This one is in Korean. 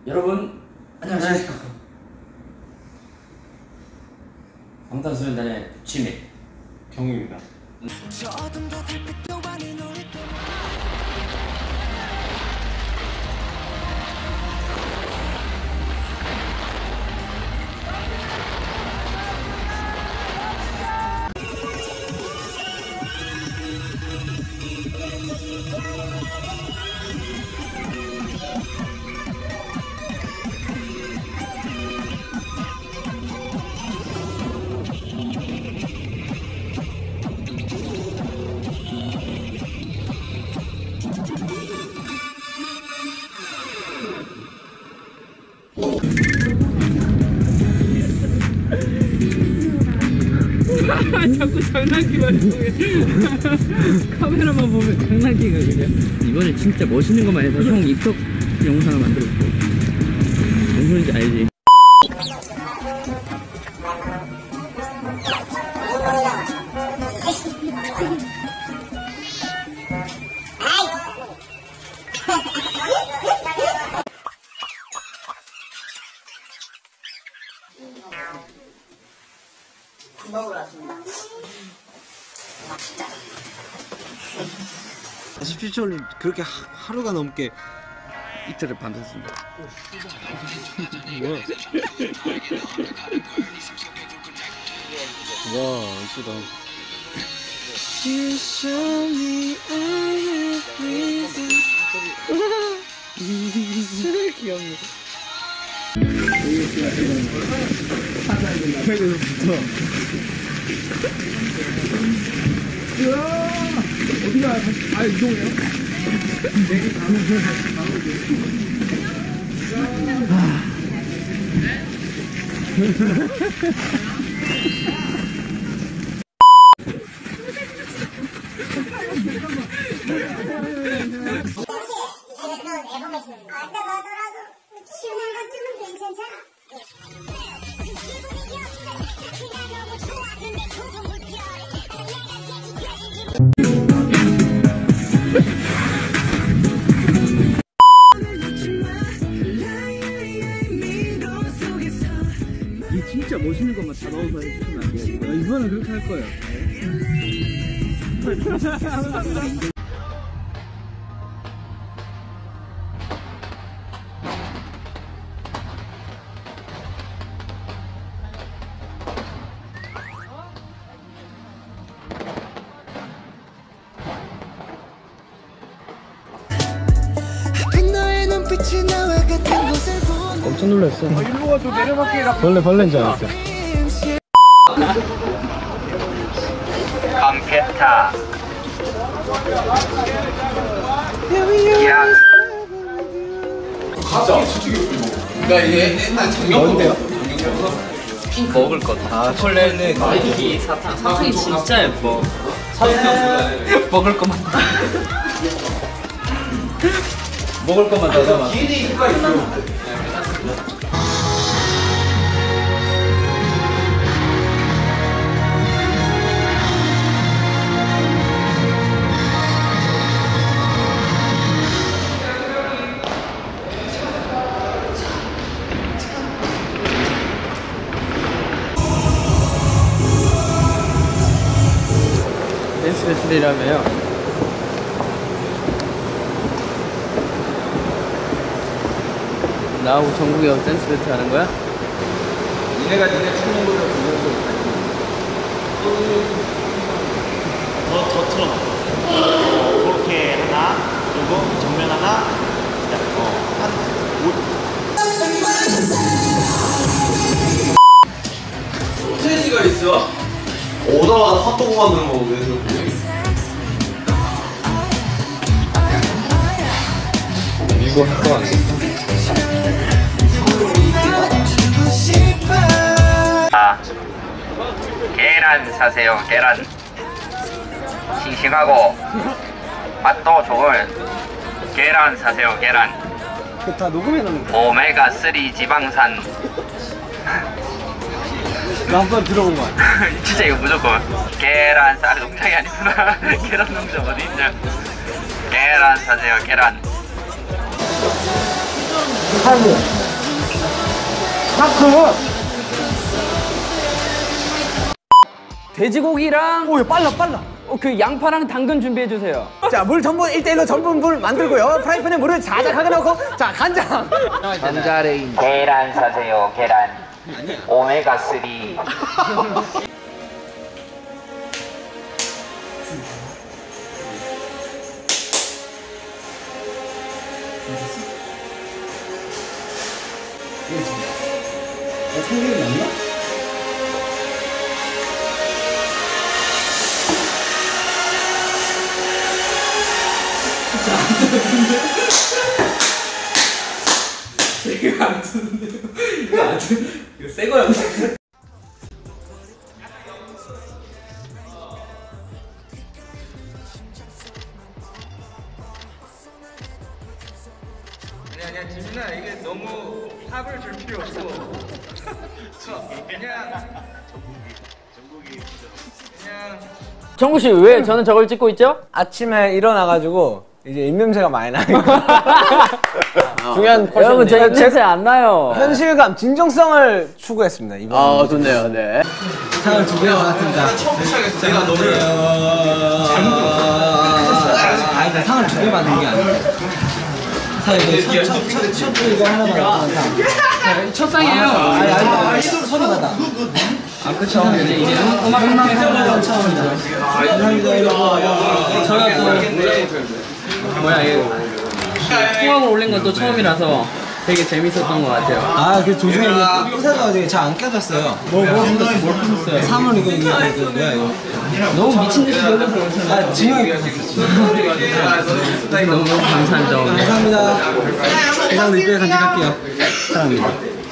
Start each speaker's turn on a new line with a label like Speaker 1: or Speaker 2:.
Speaker 1: 여러분 안녕하십니까. 방탄소년단의 지민
Speaker 2: 경우입니다.
Speaker 3: 자꾸 장난기만 해. 카메라만 보면 장난기가 그냥. 이번에 진짜 멋있는 것만 해서 형 입덕 영상을 만들었어. 뭔 소리인지 알지?
Speaker 4: 먹으러 왔습니다.
Speaker 2: 17초를 그렇게 하루가 넘게
Speaker 3: 이틀을 밤샜습니다.
Speaker 2: 뭐야? 와 이쁘다.
Speaker 3: 귀엽네.
Speaker 2: 여기서부터
Speaker 3: 어디가? 아 이동해요? 이 진짜 멋있는 것만 다 넣어서 해주시면 안 돼요? 이번엔 그렇게 할 거예요.
Speaker 2: 엄청 놀랐어. 일로 와도 내려갈게. 벌레인 줄 알았어.
Speaker 5: 감페타 야
Speaker 6: 가자. 나 옛날
Speaker 2: 뭔데요?
Speaker 3: 먹을 거다. 초콜릿은 이 사탕이 진짜 예뻐. 먹을 것만. 먹을 것만 더 담아. 댄스 배틀이라며요. 나하고 정국이 형 댄스 배틀 하는 거야?
Speaker 6: 니네가 니네 추는 거를 보면서
Speaker 7: 더 틀어놔. 그렇게 하나, 그리고 정면 하나,
Speaker 6: 스테이지가 있어. 오다가 핫도그 만드는 거 왜 그렇게?
Speaker 2: 미국 학과 안 했어?
Speaker 5: 계란 사세요. 계란 싱싱하고 맛도 좋은 계란 사세요. 계란
Speaker 2: 그거 다 녹음해놓는 거.
Speaker 5: 오메가3 지방산.
Speaker 2: 나 한 번 들어본 거야.
Speaker 5: 진짜 이거 무조건 계란 쌀 농장이 아니구나. 계란 농장 어디 있냐. 계란 사세요. 계란
Speaker 2: 팔고. 탁크.
Speaker 3: 돼지고기랑
Speaker 2: 오, 빨라.
Speaker 3: 그 양파랑 당근 준비해 주세요.
Speaker 2: 자, 물 전분 1대1로 전분물 만들고요. 프라이팬에 물을 자작하게 넣고, 자, 간장.
Speaker 3: 전자레인.
Speaker 5: 계란 사세요, 계란. 오메가3.
Speaker 6: 아니야 지민아 이게 너무 합을 줄 필요 없고 그냥
Speaker 3: 정국 씨 왜 저는 저걸 찍고 있죠?
Speaker 2: 아침에 일어나가지고, 이제 입냄새가 많이 나니까. 중요한 포션.
Speaker 3: 여러분 저 입냄새 안 나요.
Speaker 2: 현실감, 진정성을 추구했습니다, 이번.
Speaker 3: 좋네요. 네.
Speaker 2: 상을 두 개 받았습니다.
Speaker 6: 처음 시작했어 내가 너를
Speaker 2: 아니, 상을 두 개 받은 게 아니야. 사 첫 이거 하나 받았던 상.
Speaker 3: 첫 상이에요.
Speaker 2: 아니, 손이 받아. 아, 그쵸.
Speaker 3: 이제 음악
Speaker 2: 음악하는 처음이다. 감사합니다, 여러분.
Speaker 3: 저희가 또 뭐야 이거 통학을 올린 건 또 처음이라서 되게 재밌었던 것 같아요.
Speaker 2: 아, 그 도중에 부사가 되게 잘 안 껴졌어요. 뭘 부쉈어요? 3월 이거 뭐야, 이거.
Speaker 3: 너무 미친 듯이 놀려서
Speaker 2: 아, 진영이 부쉈어.
Speaker 3: 너무 감사한 점.
Speaker 2: 감사합니다. 이상도 이쪽에 간직할게요. 사랑합니다.